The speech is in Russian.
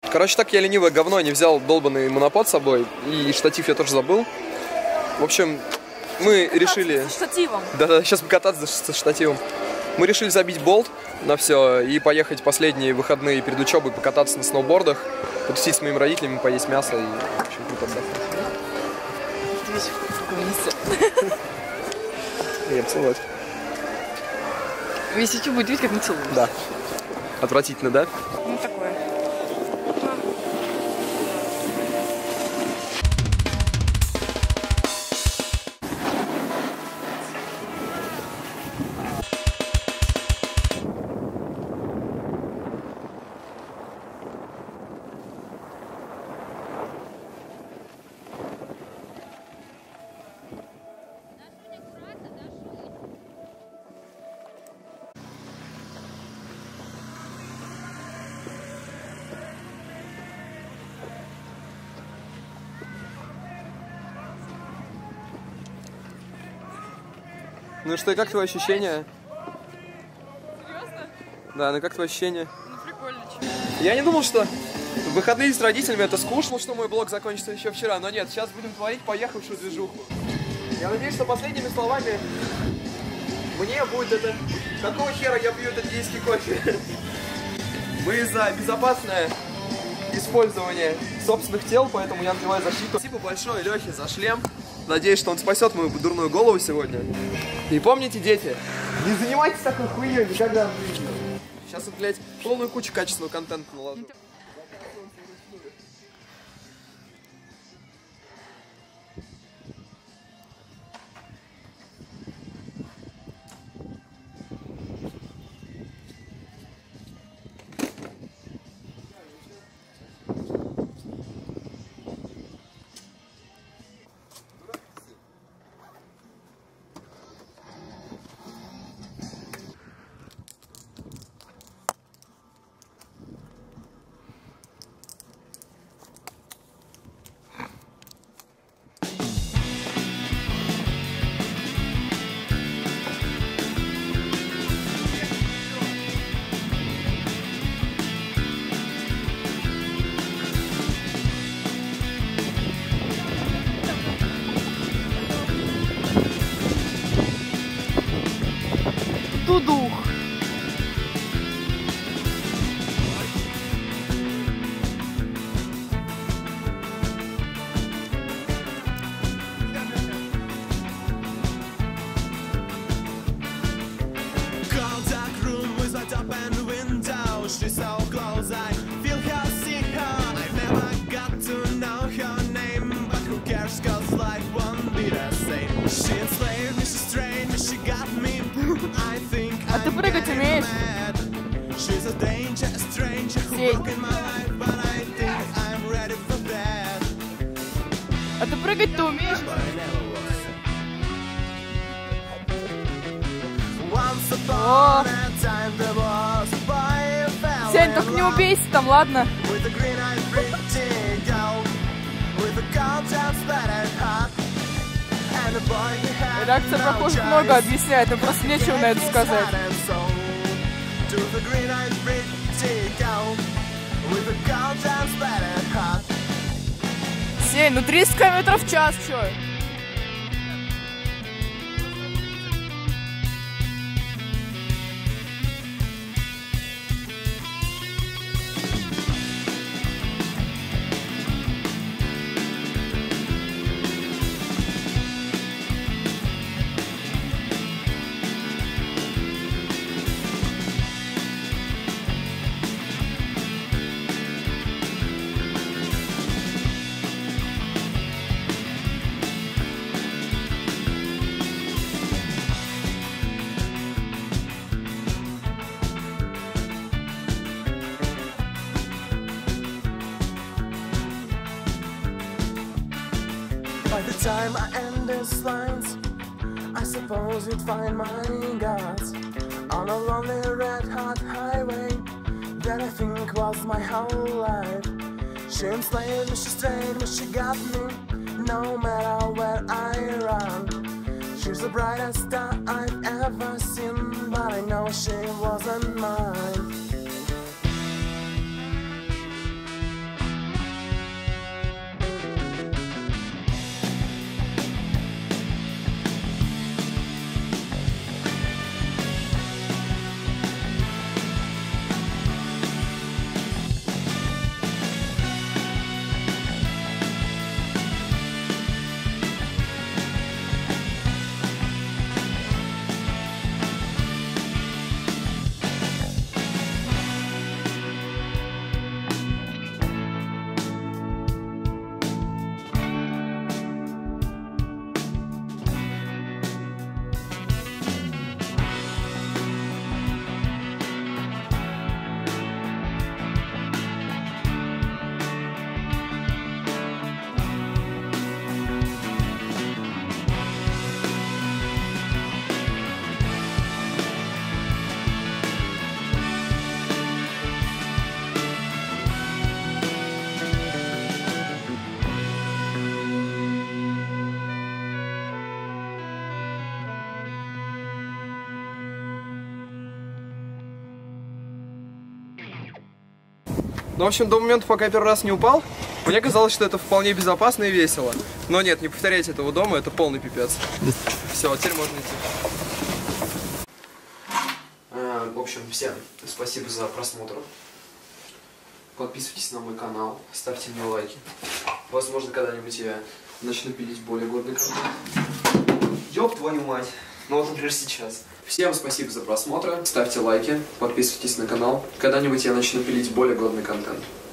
Короче, так я ленивое говно не взял долбанный монопод с собой. И штатив я тоже забыл. В общем, мы решили... Со штативом. Да-да, сейчас покататься со штативом. Мы решили забить болт на все и поехать последние выходные перед учебой покататься на сноубордах, потусить с моими родителями, поесть мясо и, в общем, круто отдохнуть. Здесь в месте. Я целовать. Весь YouTube будет видеть, как мы целуемся. Да. Отвратительно, да? Ну, такое. Ну что, и как твои ощущения? Серьезно? Да, ну как твои ощущения? Ну, прикольно. Я не думал, что в выходные с родителями это скучно, что мой блог закончится еще вчера, но нет, сейчас будем творить поехавшую движуху. Я надеюсь, что последними словами мне будет это... Какого хера я пью этот киевский кофе? Мы за безопасное использование собственных тел, поэтому я надеваю защиту. Спасибо большое Лехе за шлем. Надеюсь, что он спасет мою дурную голову сегодня. И помните, дети, не занимайтесь такой хуйней никогда в жизни. Сейчас вот, блядь, полную кучу качественного контента наложу. Тудух. She's so close, I feel her, see her. I never got to know her name, but who cares, cause life won't be the same. She enslaved me, she strained me, she got me. I think I'm getting mad. She's a danger, a stranger who broke in my life, but I think I'm ready for that. А ты прыгать-то умеешь? Once upon a time there was a boy who fell Сень, только не убейся там, ладно? with a green-eyed pretty girl with a gold splattered heart and a boy who had Реакция no прохожих choice. много объясняет, им просто нечего на это сказать. To the green-eyed pretty girl with a gold splattered heart. Сень, ну 30 км в час, чё? By the time I end these lines, I suppose you'd find my guts on a lonely red-hot highway that I think was my whole life. She enslaved me, she strained me, she got me, no matter where I run. She's the brightest star I've ever seen, but I know she wasn't mine. Ну, в общем, до момента, пока я первый раз не упал, мне казалось, что это вполне безопасно и весело. Но нет, не повторяйте этого дома, это полный пипец. Все, теперь можно идти. В общем, всем спасибо за просмотр. Подписывайтесь на мой канал, ставьте мне лайки. Возможно, когда-нибудь я начну пилить более годный контент. Ёб твою мать. Ну вот, например, сейчас. Всем спасибо за просмотр, ставьте лайки, подписывайтесь на канал. Когда-нибудь я начну пилить более годный контент.